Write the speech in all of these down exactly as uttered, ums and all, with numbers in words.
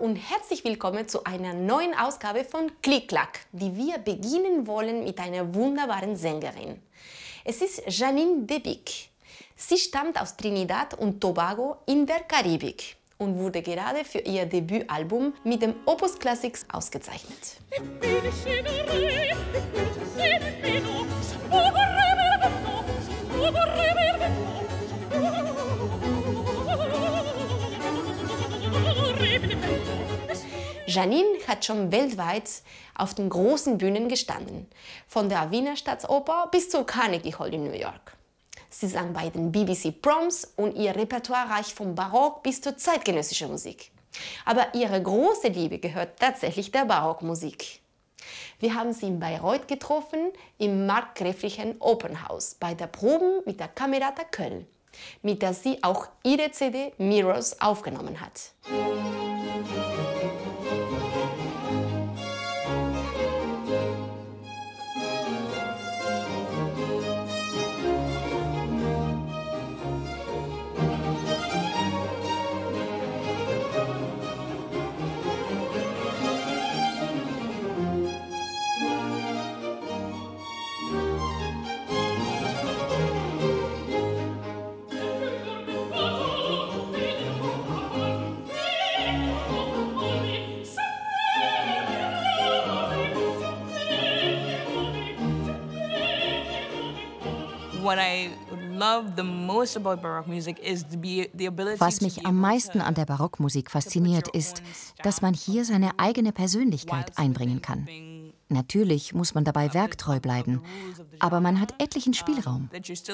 und herzlich willkommen zu einer neuen Ausgabe von Klick-Klack, die wir beginnen wollen mit einer wunderbaren Sängerin. Es ist Janine Debicq. Sie stammt aus Trinidad und Tobago in der Karibik und wurde gerade für ihr Debütalbum mit dem Opus Classics ausgezeichnet. Janine hat schon weltweit auf den großen Bühnen gestanden, von der Wiener Staatsoper bis zur Carnegie Hall in New York. Sie sang bei den B B C Proms und ihr Repertoire reicht vom Barock bis zur zeitgenössischen Musik. Aber ihre große Liebe gehört tatsächlich der Barockmusik. Wir haben sie in Bayreuth getroffen, im markgräflichen Opernhaus, bei der Proben mit der Camerata Köln, mit der sie auch ihre C D Mirrors aufgenommen hat. Was mich am meisten an der Barockmusik fasziniert, ist, dass man hier seine eigene Persönlichkeit einbringen kann. Natürlich muss man dabei werktreu bleiben, aber man hat etlichen Spielraum.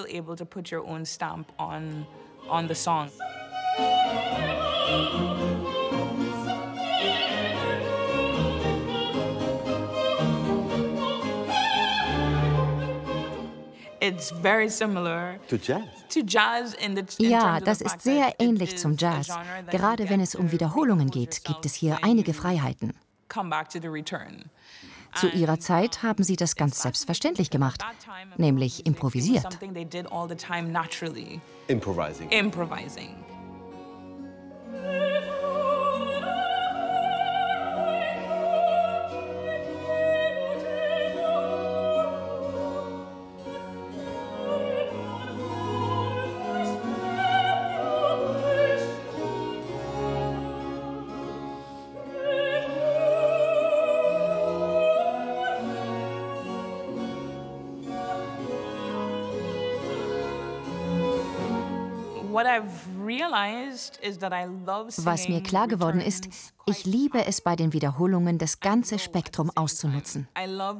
Ja, das ist sehr ähnlich zum Jazz. Gerade wenn es um Wiederholungen geht, gibt es hier einige Freiheiten. Zu ihrer Zeit haben sie das ganz selbstverständlich gemacht, nämlich improvisiert. Improvising. Improvising. Was mir klar geworden ist, ich liebe es, bei den Wiederholungen das ganze Spektrum auszunutzen.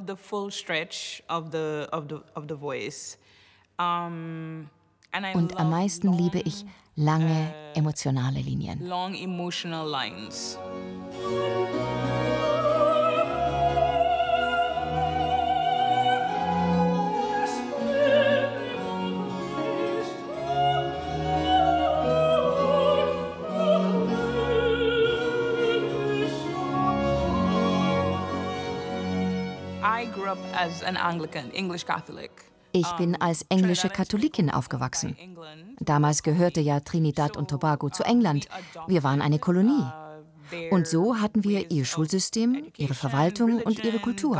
Und am meisten liebe ich lange, emotionale Linien. Ich bin als englische Katholikin aufgewachsen. Damals gehörte ja Trinidad und Tobago zu England. Wir waren eine Kolonie. Und so hatten wir ihr Schulsystem, ihre Verwaltung und ihre Kultur.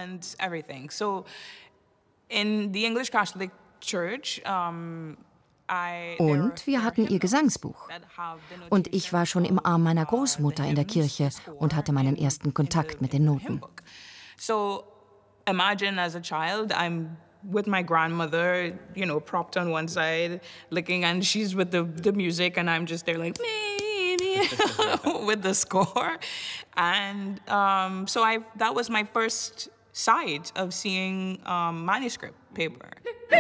Und wir hatten ihr Gesangsbuch. Und ich war schon im Arm meiner Großmutter in der Kirche und hatte meinen ersten Kontakt mit den Noten. Imagine as a child, I'm with my grandmother, you know, propped on one side, looking, and she's with the, the music, and I'm just there like, me, me, with the score. And um, so I, that was my first sight of seeing um, manuscript paper.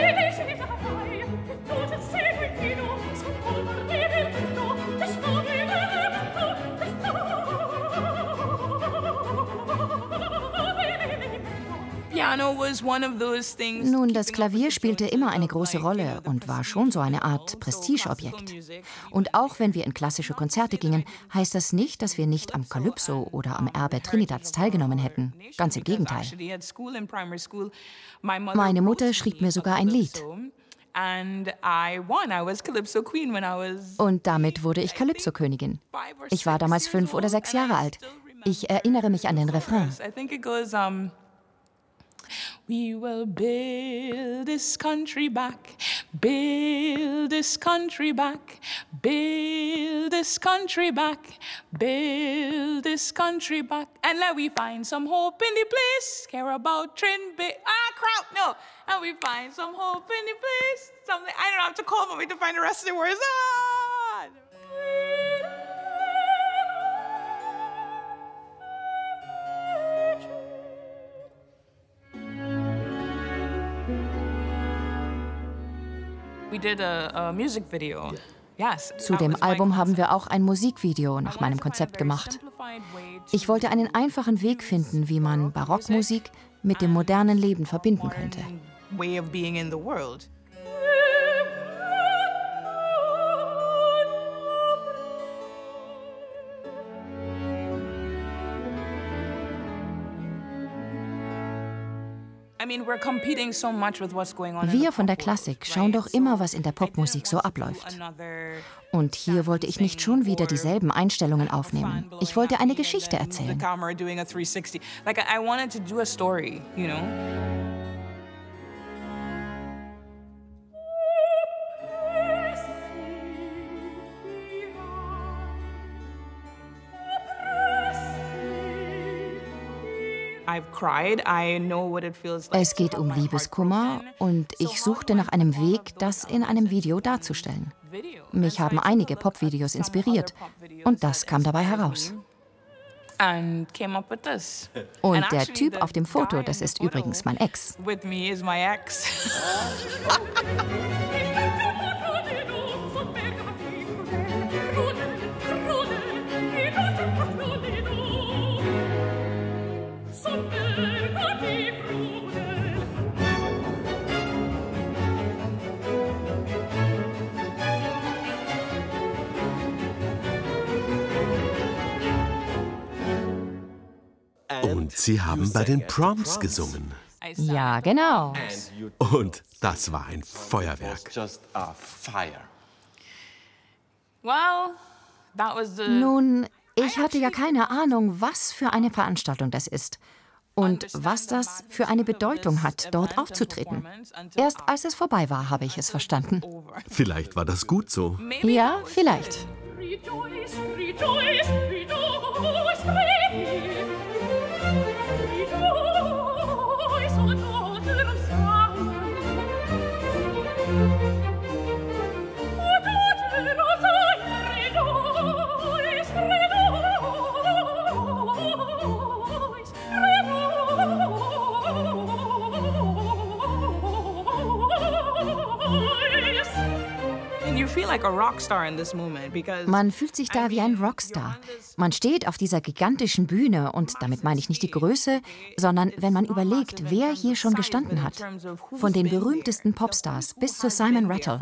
Nun, das Klavier spielte immer eine große Rolle und war schon so eine Art Prestigeobjekt. Und auch wenn wir in klassische Konzerte gingen, heißt das nicht, dass wir nicht am Calypso oder am Erbe Trinidads teilgenommen hätten. Ganz im Gegenteil. Meine Mutter schrieb mir sogar ein Lied. Und damit wurde ich Calypso-Königin. Ich war damals fünf oder sechs Jahre alt. Ich erinnere mich an den Refrain. We will build this country back, build this country back, build this country back, build this country back, and let we find some hope in the place, care about Trin, ah, crowd, no, and we find some hope in the place, something, I don't have to call me to find the rest of the words, ah! We did a, a music video. Yes, Zu dem Album haben wir auch ein Musikvideo nach meinem Konzept gemacht. Ich wollte einen einfachen Weg finden, wie man Barockmusik mit dem modernen Leben verbinden könnte. Way of being in the world. Wir von der Klassik schauen doch immer, was in der Popmusik so abläuft. Und hier wollte ich nicht schon wieder dieselben Einstellungen aufnehmen. Ich wollte eine Geschichte erzählen. Es geht um Liebeskummer und ich suchte nach einem Weg, das in einem Video darzustellen. Mich haben einige Popvideos inspiriert und das kam dabei heraus. Und der Typ auf dem Foto, das ist übrigens mein Ex. Und Sie haben bei den Proms gesungen. Ja, genau. Und das war ein Feuerwerk. Nun, ich hatte ja keine Ahnung, was für eine Veranstaltung das ist und was das für eine Bedeutung hat, dort aufzutreten. Erst als es vorbei war, habe ich es verstanden. Vielleicht war das gut so. Ja, vielleicht. Rejoice, rejoice, rejoice, rejoice. Man fühlt sich da wie ein Rockstar. Man steht auf dieser gigantischen Bühne und damit meine ich nicht die Größe, sondern wenn man überlegt, wer hier schon gestanden hat. Von den berühmtesten Popstars bis zu Simon Rattle.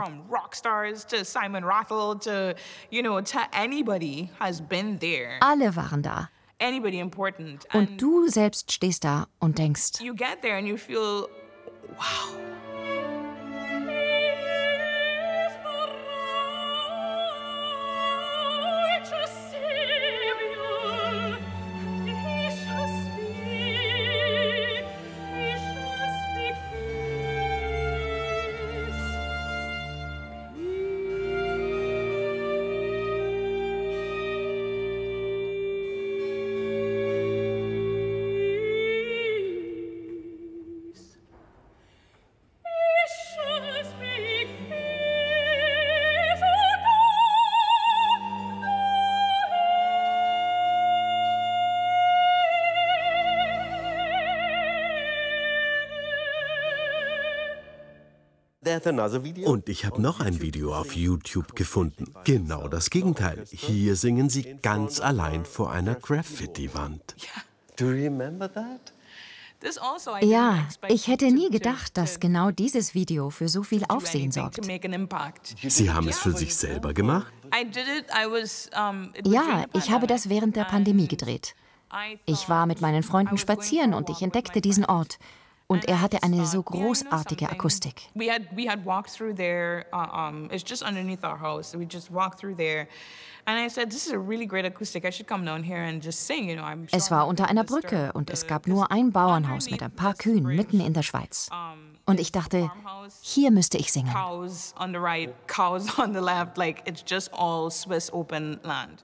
Alle waren da. Und du selbst stehst da und denkst, wow. Und ich habe noch ein Video auf YouTube gefunden. Genau das Gegenteil. Hier singen sie ganz allein vor einer Graffiti-Wand. Ja, ich hätte nie gedacht, dass genau dieses Video für so viel Aufsehen sorgt. Sie haben es für sich selber gemacht? Ja, ich habe das während der Pandemie gedreht. Ich war mit meinen Freunden spazieren und ich entdeckte diesen Ort. Und er hatte eine so großartige Akustik. Es war unter einer Brücke und es gab nur ein Bauernhaus mit ein paar Kühen mitten in der Schweiz. Und ich dachte, hier müsste ich singen. Cows on the right, cows on the left, like it's just all Swiss open land.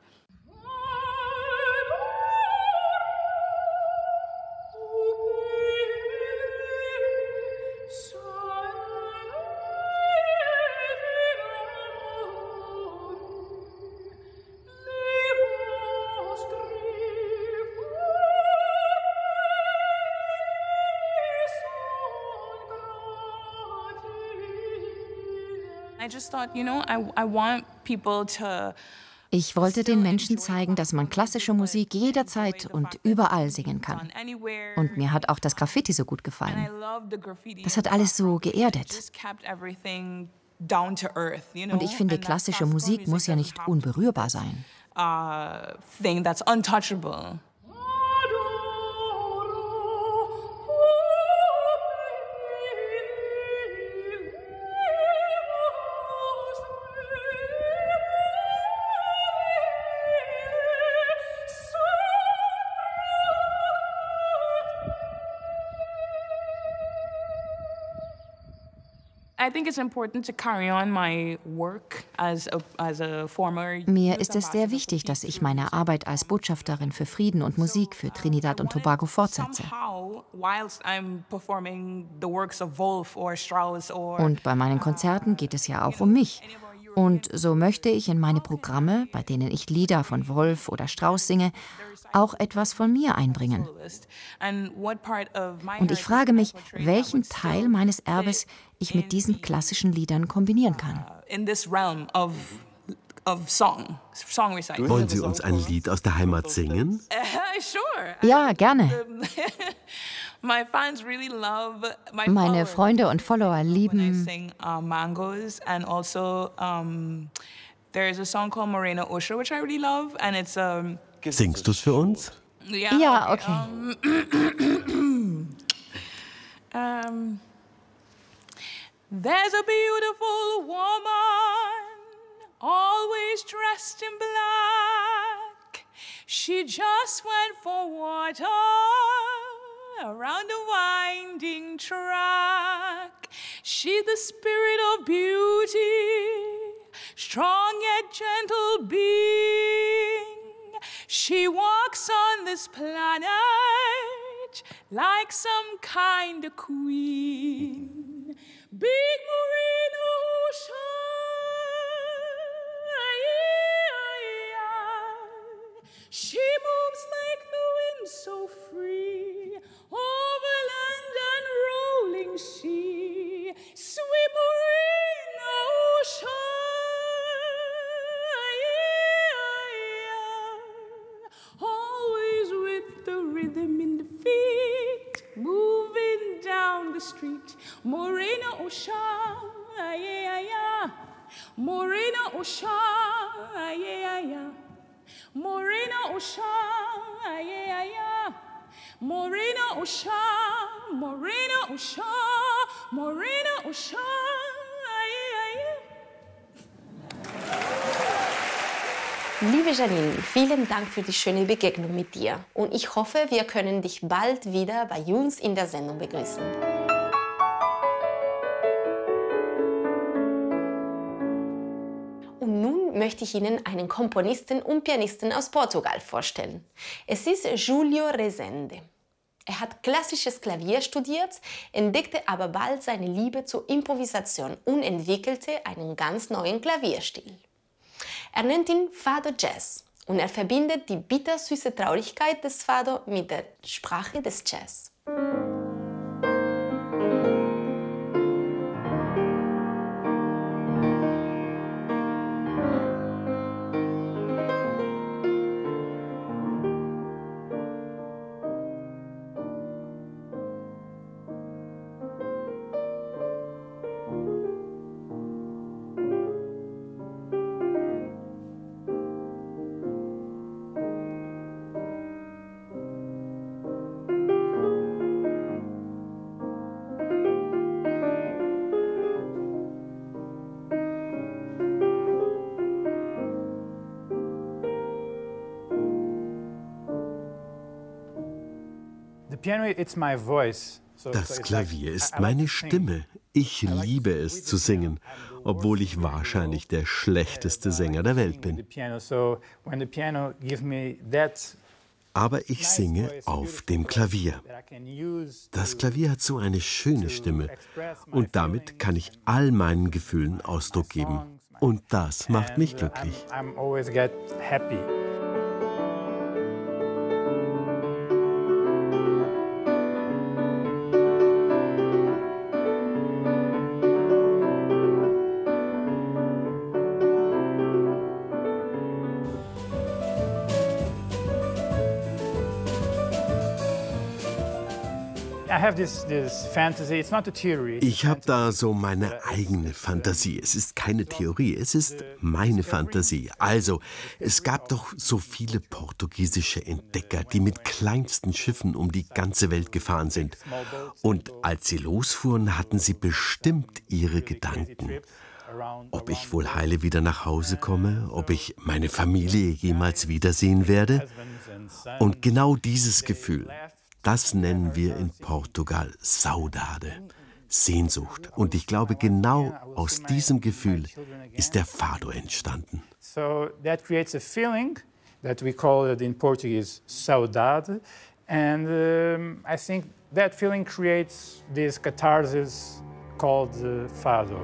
Ich wollte den Menschen zeigen, dass man klassische Musik jederzeit und überall singen kann. Und mir hat auch das Graffiti so gut gefallen. Das hat alles so geerdet. Und ich finde, klassische Musik muss ja nicht unberührbar sein. Mir ist es sehr wichtig, dass ich meine Arbeit als Botschafterin für Frieden und Musik für Trinidad und Tobago fortsetze. Und bei meinen Konzerten geht es ja auch um mich. Und so möchte ich in meine Programme, bei denen ich Lieder von Wolf oder Strauss singe, auch etwas von mir einbringen. Und ich frage mich, welchen Teil meines Erbes ich mit diesen klassischen Liedern kombinieren kann. Wollen Sie uns ein Lied aus der Heimat singen? Ja, gerne. Meine Freunde und Follower lieben Singst du's für uns? Ja, okay. um, There's a beautiful woman, always dressed in black. She just went for water around a winding track. She's the spirit of beauty, strong yet gentle being. She walks on this planet like some kind of queen. Big merino ocean, she moves like the wind so free over land and rolling sea. Sweet merino ocean, always with the rhythm in the feet, moving down the street. Morena Ocean, yeah, yeah. Morena Ocean, yeah, yeah. Morena Ocean, yeah, yeah. Morena Ocean, Morena Ocean, Morena Ocean, yeah, yeah. Liebe Janine, vielen Dank für die schöne Begegnung mit dir. Und ich hoffe, wir können dich bald wieder bei uns in der Sendung begrüßen. Und nun möchte ich Ihnen einen Komponisten und Pianisten aus Portugal vorstellen. Es ist Júlio Rezende. Er hat klassisches Klavier studiert, entdeckte aber bald seine Liebe zur Improvisation und entwickelte einen ganz neuen Klavierstil. Er nennt ihn Fado Jazz und er verbindet die bittersüße Traurigkeit des Fado mit der Sprache des Jazz. Das Klavier ist meine Stimme. Ich liebe es zu singen, obwohl ich wahrscheinlich der schlechteste Sänger der Welt bin. Aber ich singe auf dem Klavier. Das Klavier hat so eine schöne Stimme und damit kann ich all meinen Gefühlen Ausdruck geben. Und das macht mich glücklich. Ich habe da so meine eigene Fantasie. Es ist keine Theorie, es ist meine Fantasie. Also, es gab doch so viele portugiesische Entdecker, die mit kleinsten Schiffen um die ganze Welt gefahren sind. Und als sie losfuhren, hatten sie bestimmt ihre Gedanken. Ob ich wohl heile wieder nach Hause komme, ob ich meine Familie jemals wiedersehen werde. Und genau dieses Gefühl, das nennen wir in Portugal Saudade, Sehnsucht. Und ich glaube, genau aus diesem Gefühl ist der Fado entstanden. So that creates a feeling that we call it in Portuguese saudade, and um, I think that feeling creates this catharsis called uh, Fado.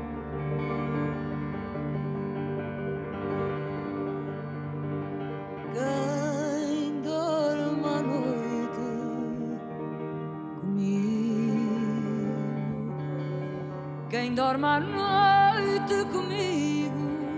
Quem dorme à noite comigo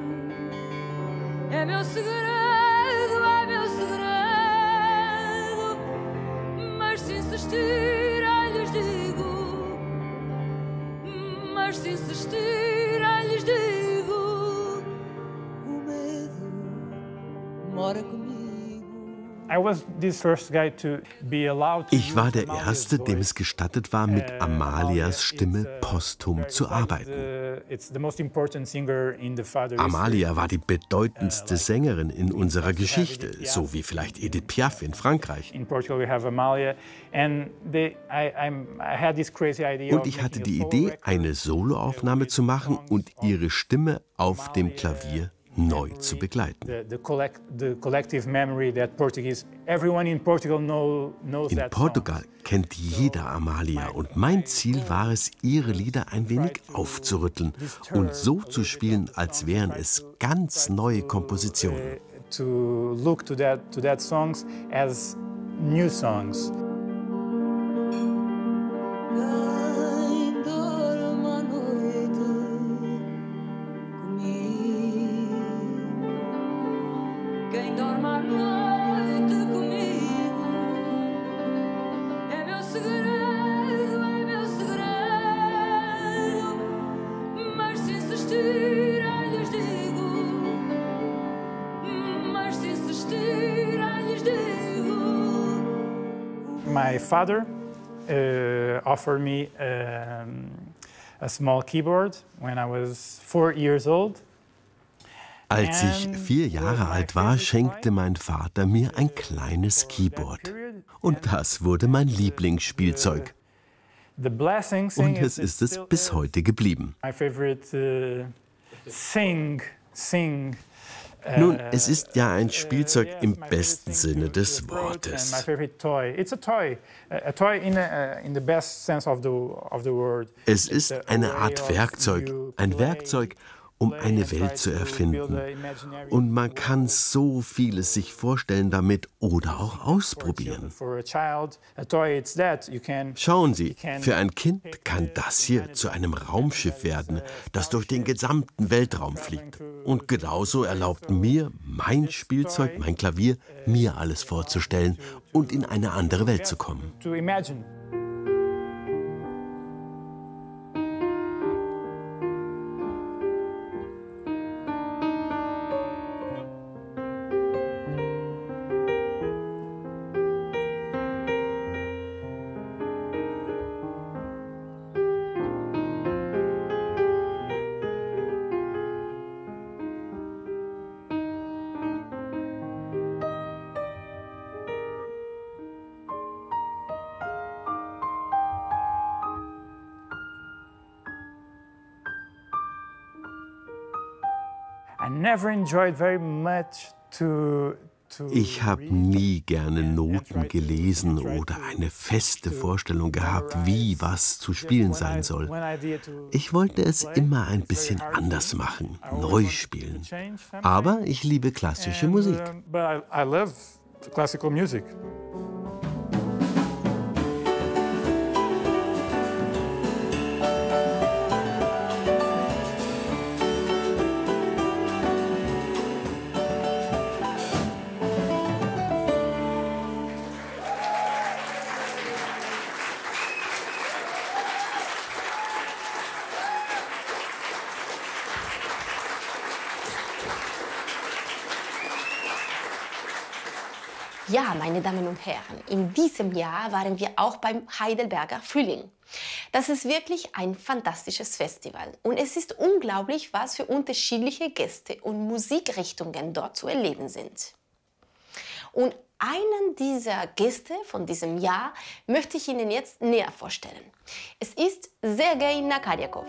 é meu segredo, é meu segredo. Mas se insistirem lhes digo, mas se insistirem lhes digo, o medo mora comigo. Ich war der Erste, dem es gestattet war, mit Amalias Stimme posthum zu arbeiten. Amalia war die bedeutendste Sängerin in unserer Geschichte, so wie vielleicht Edith Piaf in Frankreich. Und ich hatte die Idee, eine Soloaufnahme zu machen und ihre Stimme auf dem Klavier neu zu begleiten. In Portugal kennt jeder Amalia und mein Ziel war es, ihre Lieder ein wenig aufzurütteln und so zu spielen, als wären es ganz neue Kompositionen. To look to that, to that songs as new songs. My father uh, offered me um, a small keyboard when I was four years old. Als ich vier Jahre alt war, schenkte mein Vater mir ein kleines Keyboard. Und das wurde mein Lieblingsspielzeug. Und es ist es bis heute geblieben. Nun, es ist ja ein Spielzeug im besten Sinne des Wortes. Es ist eine Art Werkzeug, ein Werkzeug, um eine Welt zu erfinden. Und man kann so vieles sich vorstellen damit oder auch ausprobieren. Schauen Sie, für ein Kind kann das hier zu einem Raumschiff werden, das durch den gesamten Weltraum fliegt. Und genauso erlaubt mir mein Spielzeug, mein Klavier, mir alles vorzustellen und in eine andere Welt zu kommen. never enjoyed very much to Ich habe nie gerne Noten gelesen oder eine feste Vorstellung gehabt, wie was zu spielen sein soll. Ich wollte es immer ein bisschen anders machen, neu spielen. Aber ich liebe klassische Musik. Ja, meine Damen und Herren, in diesem Jahr waren wir auch beim Heidelberger Frühling. Das ist wirklich ein fantastisches Festival und es ist unglaublich, was für unterschiedliche Gäste und Musikrichtungen dort zu erleben sind. Und einen dieser Gäste von diesem Jahr möchte ich Ihnen jetzt näher vorstellen. Es ist Sergei Nakarjakov.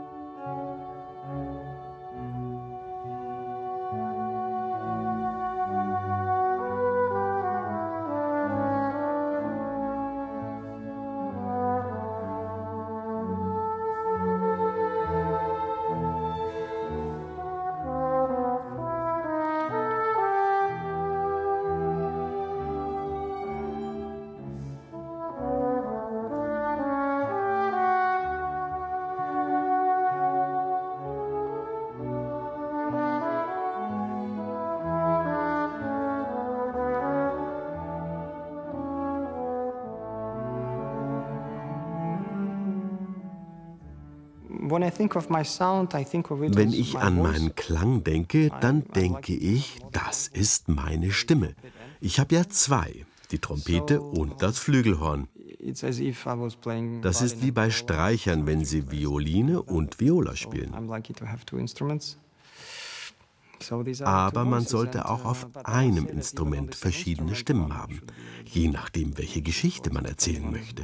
Wenn ich an meinen Klang denke, dann denke ich, das ist meine Stimme. Ich habe ja zwei, die Trompete und das Flügelhorn. Das ist wie bei Streichern, wenn sie Violine und Viola spielen. Aber man sollte auch auf einem Instrument verschiedene Stimmen haben, je nachdem, welche Geschichte man erzählen möchte.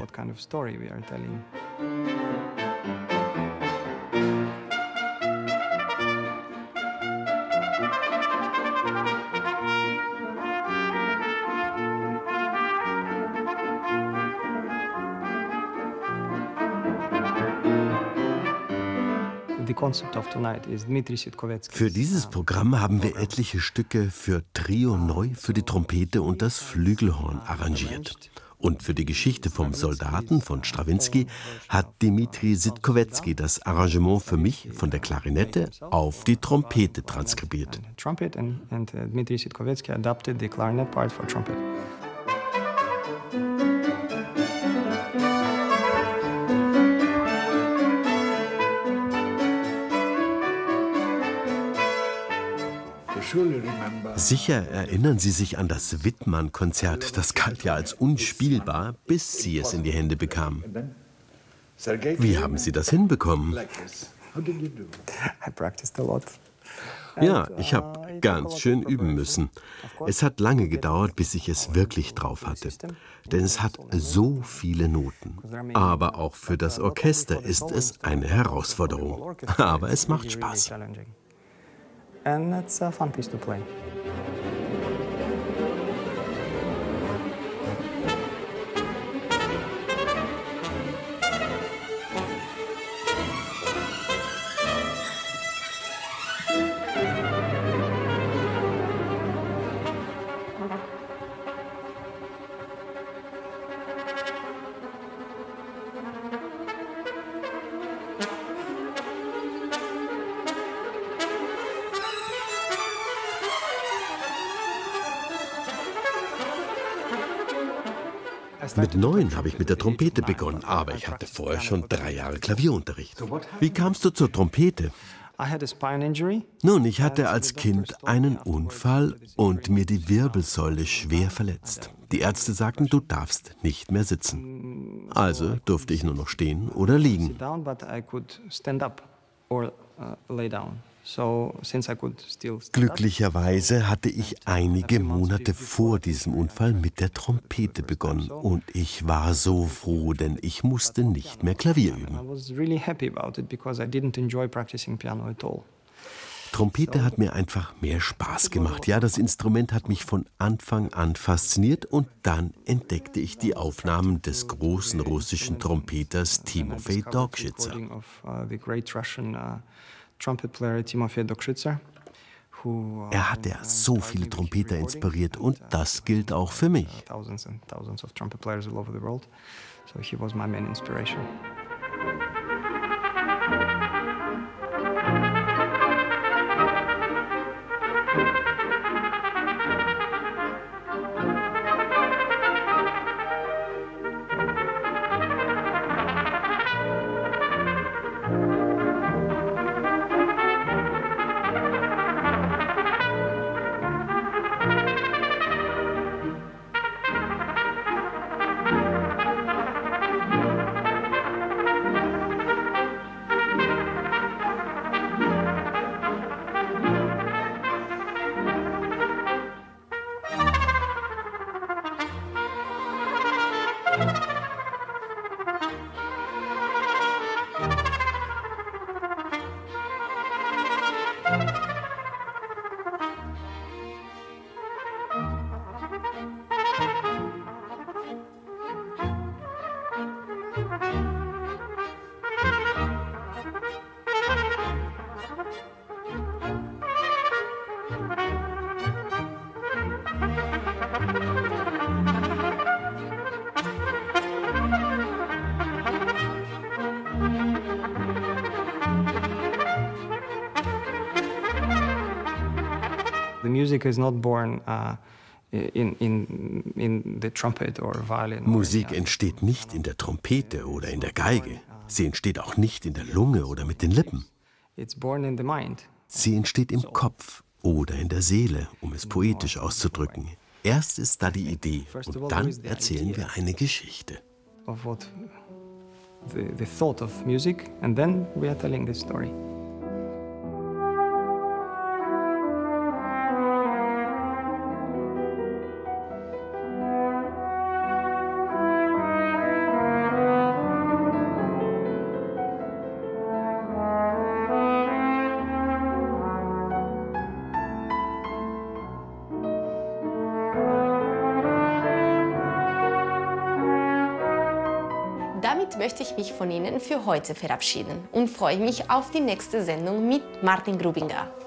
Für dieses Programm haben wir etliche Stücke für Trio neu für die Trompete und das Flügelhorn arrangiert. Und für die Geschichte vom Soldaten von Strawinsky hat Dmitri Sitkowetzky das Arrangement für mich von der Klarinette auf die Trompete transkribiert. Sicher erinnern Sie sich an das Wittmann-Konzert. Das galt ja als unspielbar, bis Sie es in die Hände bekamen. Wie haben Sie das hinbekommen? Ja, ich habe ganz schön üben müssen. Es hat lange gedauert, bis ich es wirklich drauf hatte. Denn es hat so viele Noten. Aber auch für das Orchester ist es eine Herausforderung. Aber es macht Spaß. And it's a fun piece to play. Mit neun habe ich mit der Trompete begonnen, aber ich hatte vorher schon drei Jahre Klavierunterricht. Wie kamst du zur Trompete? Nun, ich hatte als Kind einen Unfall und mir die Wirbelsäule schwer verletzt. Die Ärzte sagten, du darfst nicht mehr sitzen. Also durfte ich nur noch stehen oder liegen. Glücklicherweise hatte ich einige Monate vor diesem Unfall mit der Trompete begonnen und ich war so froh, denn ich musste nicht mehr Klavier üben. Trompete hat mir einfach mehr Spaß gemacht. Ja, das Instrument hat mich von Anfang an fasziniert und dann entdeckte ich die Aufnahmen des großen russischen Trompeters Timofei Dokschitzer. Er hat ja so viele Trompeter inspiriert und das gilt auch für mich. Music is not born uh, in, in, in the trumpet or violin. Musik entsteht nicht in der Trompete oder in der Geige. Sie entsteht auch nicht in der Lunge oder mit den Lippen. It's born in the mind. Sie entsteht im Kopf oder in der Seele, um es poetisch auszudrücken. Erst ist da die Idee und dann erzählen wir eine Geschichte. Of what the, the thought of music, and then we are telling this story. Damit möchte ich mich von Ihnen für heute verabschieden und freue mich auf die nächste Sendung mit Martin Grubinger.